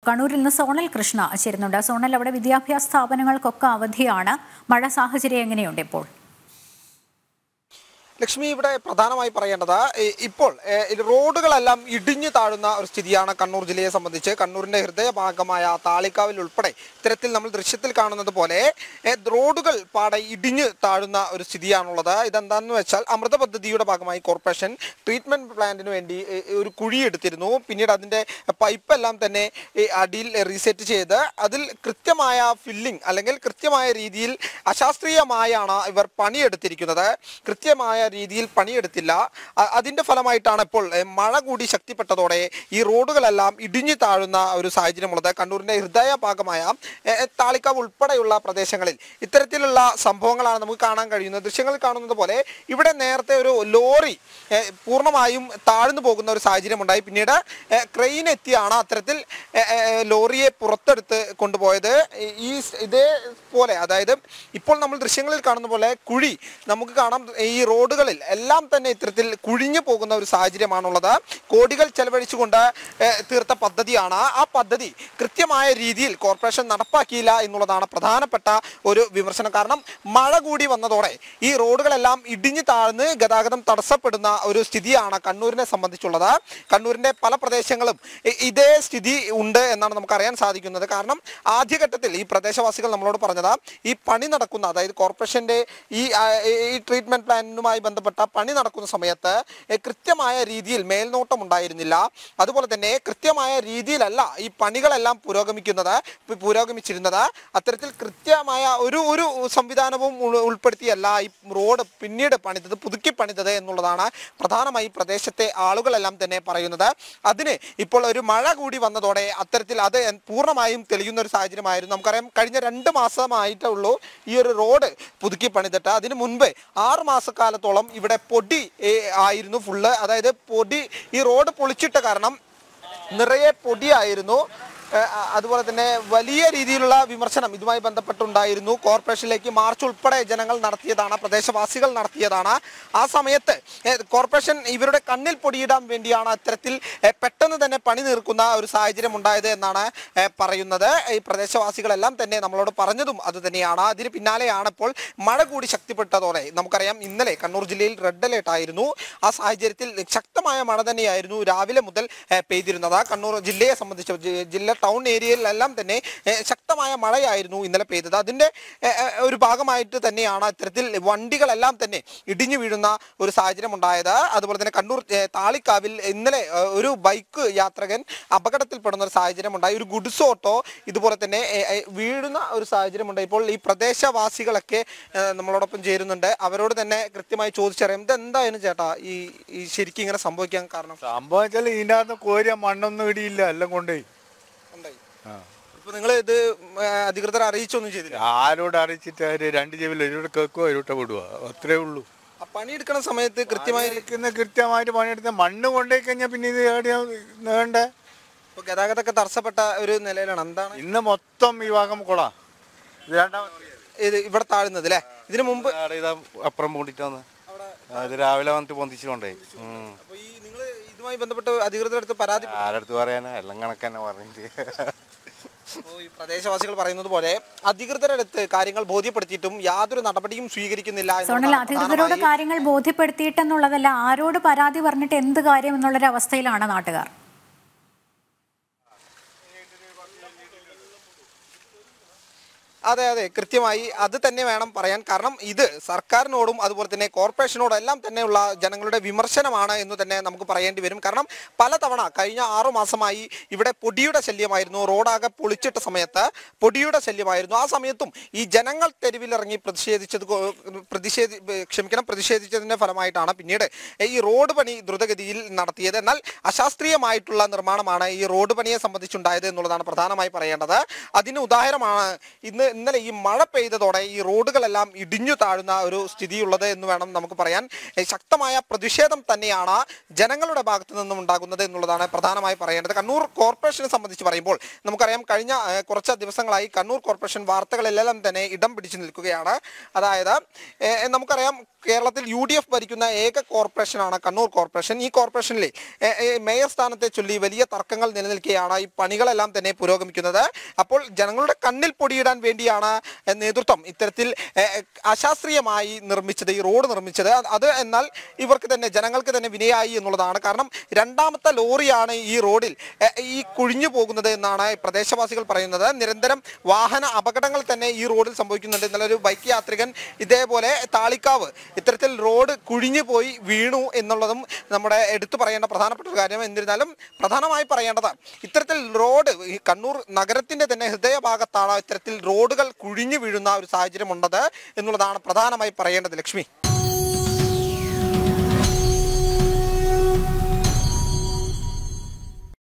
കണ്ണൂരിൽ നിന്ന് സോണൽ കൃഷ്ണ ചേരുന്നുണ്ട്. സോണൽ, അവിടെ വിദ്യാഭ്യാസ സ്ഥാപനങ്ങൾക്കൊക്കെ അവധിയാണ്. മഴ സാഹചര്യം എങ്ങനെയുണ്ട് ഇപ്പോൾ? ലക്ഷ്മി, ഇവിടെ പ്രധാനമായി പറയേണ്ടത് ഇപ്പോൾ റോഡുകളെല്ലാം ഇടിഞ്ഞു താഴുന്ന ഒരു സ്ഥിതിയാണ് കണ്ണൂർ ജില്ലയെ സംബന്ധിച്ച്. കണ്ണൂരിന്റെ ഹൃദയഭാഗമായ താളിക്കാവിൽ ഉൾപ്പെടെ ഇത്തരത്തിൽ നമ്മൾ ദൃശ്യത്തിൽ കാണുന്നത് പോലെ റോഡുകൾ പാടെ ഇടിഞ്ഞു താഴുന്ന ഒരു സ്ഥിതിയാണുള്ളത്. ഇതെന്താണെന്ന് വെച്ചാൽ അമൃത പദ്ധതിയുടെ ഭാഗമായി കോർപ്പറേഷൻ ട്രീറ്റ്മെന്റ് പ്ലാന്റിന് വേണ്ടി ഒരു കുഴിയെടുത്തിരുന്നു. പിന്നീട് അതിന്റെ പൈപ്പ് എല്ലാം തന്നെ അടിയിൽ റീസെറ്റ് ചെയ്ത് അതിൽ കൃത്യമായ ഫില്ലിംഗ് അല്ലെങ്കിൽ കൃത്യമായ രീതിയിൽ അശാസ്ത്രീയമായാണ് ഇവർ പണിയെടുത്തിരിക്കുന്നത്. കൃത്യമായ രീതിയിൽ പണിയെടുത്തില്ല. അതിന്റെ ഫലമായിട്ടാണ് ഇപ്പോൾ മഴ കൂടി ശക്തിപ്പെട്ടതോടെ ഈ റോഡുകളെല്ലാം ഇടിഞ്ഞു താഴുന്ന ഒരു സാഹചര്യമുള്ളത്. കണ്ണൂരിന്റെ ഹൃദയ ഭാഗമായ താളിക്കാവ് ഉൾപ്പെടെയുള്ള പ്രദേശങ്ങളിൽ ഇത്തരത്തിലുള്ള സംഭവങ്ങളാണ് നമുക്ക് കാണാൻ കഴിയുന്നത്. ദൃശ്യങ്ങളിൽ കാണുന്നത് പോലെ ഇവിടെ നേരത്തെ ഒരു ലോറി പൂർണ്ണമായും താഴ്ന്നു പോകുന്ന ഒരു സാഹചര്യം ഉണ്ടായി. പിന്നീട് ക്രെയിൻ എത്തിയാണ് അത്തരത്തിൽ ലോറിയെ പുറത്തെടുത്ത് കൊണ്ടുപോയത്. ഇതേപോലെ അതായത് ഇപ്പോൾ നമ്മൾ ദൃശ്യങ്ങളിൽ കാണുന്ന പോലെ കുഴി നമുക്ക് കാണാം. ഈ റോഡുകളിൽ എല്ലാം തന്നെ ഇത്തരത്തിൽ കുഴിഞ്ഞു പോകുന്ന ഒരു സാഹചര്യമാണുള്ളത്. കോടികൾ ചെലവഴിച്ചുകൊണ്ട് തീർത്ത പദ്ധതിയാണ്. ആ പദ്ധതി കൃത്യമായ രീതിയിൽ കോർപ്പറേഷൻ നടപ്പാക്കിയില്ല എന്നുള്ളതാണ് പ്രധാനപ്പെട്ട ഒരു വിമർശനം. കാരണം മഴ കൂടി വന്നതോടെ ഈ റോഡുകളെല്ലാം ഇടിഞ്ഞു താഴ്ന്ന് ഗതാഗതം തടസ്സപ്പെടുന്ന ഒരു സ്ഥിതിയാണ് കണ്ണൂരിനെ സംബന്ധിച്ചുള്ളത്. കണ്ണൂരിന്റെ പല പ്രദേശങ്ങളും ഇതേ സ്ഥിതി ഉണ്ട് എന്നാണ് നമുക്ക് അറിയാൻ സാധിക്കുന്നത്. കാരണം ആദ്യഘട്ടത്തിൽ ഈ പ്രദേശവാസികൾ നമ്മളോട് പറഞ്ഞത് ഈ പണി നടക്കുന്ന, അതായത് കോർപ്പറേഷന്റെ ഈ ട്രീറ്റ്മെന്റ് പ്ലാനുമായി ബന്ധപ്പെട്ട പണി നടക്കുന്ന സമയത്ത് കൃത്യമായ രീതിയിൽ മേൽനോട്ടം ഉണ്ടായിരുന്നില്ല. അതുപോലെ തന്നെ കൃത്യമായ രീതിയിലല്ല ഈ പണികളെല്ലാം പുരോഗമിച്ചിരുന്നത്. അത്തരത്തിൽ കൃത്യമായ ഒരു സംവിധാനവും ഉൾപ്പെടുത്തിയല്ല ഈ റോഡ് പിന്നീട് പുതുക്കി പണിതത് എന്നുള്ളതാണ് പ്രധാനമായി പ്രദേശത്തെ ആളുകളെല്ലാം തന്നെ പറയുന്നത്. അതിന് ഇപ്പോൾ ഒരു മഴ കൂടി വന്നതോടെ അത്തരത്തിൽ അത് പൂർണ്ണമായും തെളിയുന്ന ഒരു സാഹചര്യമായിരുന്നു. നമുക്കറിയാം, കഴിഞ്ഞ 2 മാസമായിട്ടേ ഉള്ളൂ ഈ ഒരു റോഡ് പുതുക്കി പണിതിട്ട്. അതിന് മുൻപ് 6 മാസക്കാലത്തോളം ഇവിടെ പൊടി ആയിരുന്നു ഫുള്ള്. അതായത് പൊടി, ഈ റോഡ് പൊളിച്ചിട്ട കാരണം നിറയെ പൊടിയായിരുന്നു. അതുപോലെ തന്നെ വലിയ രീതിയിലുള്ള വിമർശനം ഇതുമായി ബന്ധപ്പെട്ടുണ്ടായിരുന്നു. കോർപ്പറേഷനിലേക്ക് മാർച്ച് ഉൾപ്പെടെ ജനങ്ങൾ നടത്തിയതാണ്, പ്രദേശവാസികൾ നടത്തിയതാണ്. ആ സമയത്ത് കോർപ്പറേഷൻ ഇവരുടെ കണ്ണിൽ പൊടിയിടാൻ വേണ്ടിയാണ് അത്തരത്തിൽ പെട്ടെന്ന് തന്നെ പണി തീർക്കുന്ന ഒരു സാഹചര്യം ഉണ്ടായത് എന്നാണ് പറയുന്നത്. ഈ പ്രദേശവാസികളെല്ലാം തന്നെ നമ്മളോട് പറഞ്ഞതും അത് തന്നെയാണ്. അതിന് പിന്നാലെയാണ് ഇപ്പോൾ മഴ കൂടി ശക്തിപ്പെട്ടതോടെ, നമുക്കറിയാം ഇന്നലെ കണ്ണൂർ ജില്ലയിൽ റെഡ് അലേർട്ട് ആയിരുന്നു. ആ സാഹചര്യത്തിൽ ശക്തമായ മഴ തന്നെയായിരുന്നു രാവിലെ മുതൽ പെയ്തിരുന്നത്. കണ്ണൂർ ജില്ലയെ സംബന്ധിച്ച് ജില്ല ടൗൺ ഏരിയയിലെല്ലാം തന്നെ ശക്തമായ മഴയായിരുന്നു ഇന്നലെ പെയ്തത്. അതിൻ്റെ ഒരു ഭാഗമായിട്ട് തന്നെയാണ് ഇത്തരത്തിൽ വണ്ടികളെല്ലാം തന്നെ ഇടിഞ്ഞു വീഴുന്ന ഒരു സാഹചര്യം ഉണ്ടായത്. അതുപോലെ തന്നെ കണ്ണൂർ താളിക്കാവിൽ ഇന്നലെ ഒരു ബൈക്ക് യാത്രകൻ അപകടത്തിൽപ്പെടുന്ന ഒരു സാഹചര്യം ഉണ്ടായി. ഒരു ഗുഡ്സ് ഓട്ടോ ഇതുപോലെ തന്നെ വീഴുന്ന ഒരു സാഹചര്യം ഉണ്ടായി. ഇപ്പോൾ ഈ പ്രദേശവാസികളൊക്കെ നമ്മളോടൊപ്പം ചേരുന്നുണ്ട്. അവരോട് തന്നെ കൃത്യമായി ചോദിച്ചറിയാം, ഇതെന്തായാലും ചേട്ടാ ഈ ശരിക്കും ഇങ്ങനെ സംഭവിക്കാൻ കാരണം? സംഭവിച്ചാൽ ഇതിനകത്ത് കോരിയ മണ്ണൊന്നും ഇടിയില്ല, എല്ലാം കൊണ്ടുപോയി. ഇപ്പൊ നിങ്ങൾ ഇത് അധികൃതരെ അറിയിച്ചൊന്നും ചെയ്തില്ല? ആരോട് അറിയിച്ചിട്ട് 2 ചെവിയിൽ ഒരുവിടെ കേൾക്കുക, ഒരുവിട്ട വിടുക, അത്രേ ഉള്ളൂ. പണിയെടുക്കുന്ന സമയത്ത് കൃത്യമായിട്ട് പണിയെടുത്ത മണ്ണ് കൊണ്ടേ കഴിഞ്ഞാൽ പിന്നെ ഇത് വേണ്ടേ? ഇപ്പൊ ഗതാഗതമൊക്കെ തടസ്സപ്പെട്ട ഒരു നിലയിലാണ്. എന്താണ് ഇന്ന് മൊത്തം ഈ ഭാഗം കൊളാ. ഇത് ഇവിടെ താഴുന്നത് അല്ലേ? ഇതിനു മുമ്പ് അപ്പുറം പൂണ്ടിട്ടാന്ന് അത് രാവിലെ വന്നിട്ട് പൊന്തിച്ചുകൊണ്ടേ. നിങ്ങൾ ഇതുമായി ബന്ധപ്പെട്ട് അധികൃതരുടെ അടുത്ത് പരാതി? ആരടുത്ത് പറയാനാ, എല്ലാം കണക്കന്നെ പറഞ്ഞിട്ട്. ഈ പ്രദേശവാസികൾ പറയുന്നത് പോലെ അധികൃതരുടെ അടുത്ത് കാര്യങ്ങൾ ബോധ്യപ്പെടുത്തിയിട്ടും യാതൊരു നടപടിയും സ്വീകരിക്കുന്നില്ല. അധികൃതരോട് കാര്യങ്ങൾ ബോധ്യപ്പെടുത്തിയിട്ടെന്നുള്ളതല്ല, ആരോട് പരാതി പറഞ്ഞിട്ട് എന്ത് കാര്യം എന്നുള്ളൊരു അവസ്ഥയിലാണ് നാട്ടുകാർ. അതെ, കൃത്യമായി അത് തന്നെ വേണം പറയാൻ. കാരണം ഇത് സർക്കാരിനോടും അതുപോലെ തന്നെ കോർപ്പറേഷനോടും എല്ലാം തന്നെയുള്ള ജനങ്ങളുടെ വിമർശനമാണ് എന്ന് തന്നെ നമുക്ക് പറയേണ്ടി വരും. കാരണം പലതവണ കഴിഞ്ഞ 6 മാസമായി ഇവിടെ പൊടിയുടെ ശല്യമായിരുന്നു. റോഡാകെ പൊളിച്ചിട്ട സമയത്ത് പൊടിയുടെ ശല്യമായിരുന്നു. ആ സമയത്തും ഈ ജനങ്ങൾ തെരുവിലിറങ്ങി പ്രതിഷേധിച്ചതിന്റെ ഫലമായിട്ടാണ് പിന്നീട് ഈ റോഡ് പണി ദ്രുതഗതിയിൽ നടത്തിയത്. എന്നാൽ അശാസ്ത്രീയമായിട്ടുള്ള നിർമ്മാണമാണ് ഈ റോഡ് പണിയെ സംബന്ധിച്ചുണ്ടായത് എന്നുള്ളതാണ് പ്രധാനമായി പറയേണ്ടത്. അതിന് ഉദാഹരണമാണ് ഇന്ന് ഇന്നലെ ഈ മഴ പെയ്തതോടെ ഈ റോഡുകളെല്ലാം ഇടിഞ്ഞു താഴുന്ന ഒരു സ്ഥിതിയുള്ളത് എന്ന് വേണം നമുക്ക് പറയാൻ. ശക്തമായ പ്രതിഷേധം തന്നെയാണ് ജനങ്ങളുടെ ഭാഗത്തു നിന്നും ഉണ്ടാകുന്നത് എന്നുള്ളതാണ് പ്രധാനമായി പറയേണ്ടത്. കണ്ണൂർ കോർപ്പറേഷനെ സംബന്ധിച്ച് പറയുമ്പോൾ നമുക്കറിയാം, കഴിഞ്ഞ കുറച്ച് ദിവസങ്ങളായി കണ്ണൂർ കോർപ്പറേഷൻ വാർത്തകളിലെല്ലാം തന്നെ ഇടം പിടിച്ചു നിൽക്കുകയാണ്. അതായത് നമുക്കറിയാം, കേരളത്തിൽ UDF ഭരിക്കുന്ന ഏക കോർപ്പറേഷനാണ് കണ്ണൂർ കോർപ്പറേഷൻ. ഈ കോർപ്പറേഷനിൽ മേയർ സ്ഥാനത്തെ ചൊല്ലി വലിയ തർക്കങ്ങൾ നിലനിൽക്കുകയാണ്. ഈ പണികളെല്ലാം തന്നെ പുരോഗമിക്കുന്നത്. അപ്പോൾ ജനങ്ങളുടെ കണ്ണിൽ പൊടിയിടാൻ വേണ്ടിയാണ് നേതൃത്വം ഇത്തരത്തിൽ അശാസ്ത്രീയമായി നിർമ്മിച്ചത്, ഈ റോഡ് നിർമ്മിച്ചത്. അത് എന്നാൽ ഇവർക്ക് തന്നെ, ജനങ്ങൾക്ക് തന്നെ വിനയായി എന്നുള്ളതാണ്. കാരണം രണ്ടാമത്തെ ലോറിയാണ് ഈ റോഡിൽ ഈ കുഴിഞ്ഞു പോകുന്നത് എന്നാണ് പ്രദേശവാസികൾ പറയുന്നത്. നിരന്തരം വാഹന അപകടങ്ങൾ തന്നെ ഈ റോഡിൽ സംഭവിക്കുന്നുണ്ട്. ഇന്നലെ ഒരു ബൈക്ക് യാത്രികൻ ഇതേപോലെ താളിക്കാവ് ഇത്തരത്തിൽ റോഡ് കുഴിഞ്ഞു പോയി വീണു എന്നുള്ളതും നമ്മുടെ എടുത്തു പറയേണ്ട പ്രധാനപ്പെട്ട ഒരു കാര്യം. എന്നിരുന്നാലും പ്രധാനമായി പറയേണ്ടത്, ഇത്തരത്തിൽ റോഡ് ഈ കണ്ണൂർ നഗരത്തിന്റെ തന്നെ ഹൃദയഭാഗത്താണ് ഇത്തരത്തിൽ റോഡുകൾ കുഴിഞ്ഞു വീഴുന്ന ഒരു സാഹചര്യം ഉള്ളത് എന്നുള്ളതാണ് പ്രധാനമായി പറയേണ്ടത്. ലക്ഷ്മി.